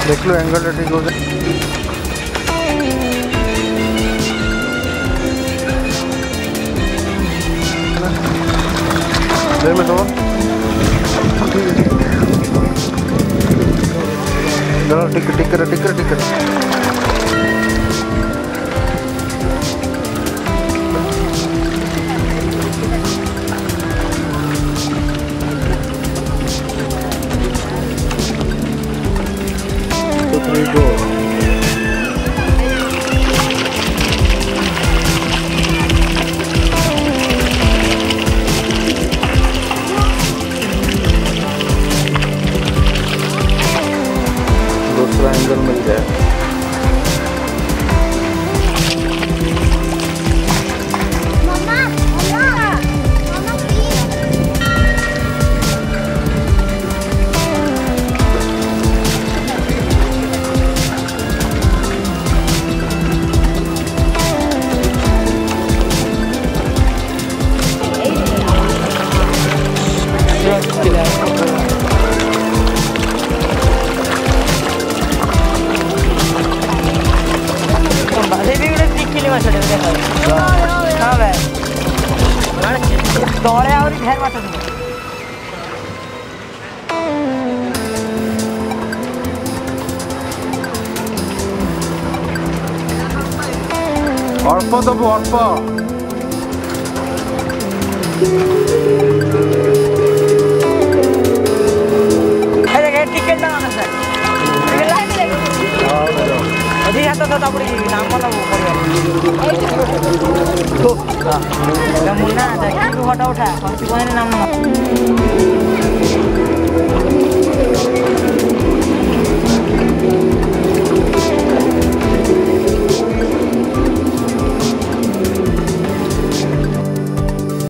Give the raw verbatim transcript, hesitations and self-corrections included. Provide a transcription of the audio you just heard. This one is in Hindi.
देख लो एंगल ठीक हो जाए। देख लो तो चलो टिक टिक कर टिक कर टिक कर दूसरा एंगल मिल जाए। मम्मा मम्मा मम्मा प्लीज दौड़े और घर माता अल्प दबो अल्प टिकेट ना सर अधिक हाथ तो तब नाम वाला वो करिए मुन्ना देखिए फोटो उठा कौन सी कोई नाम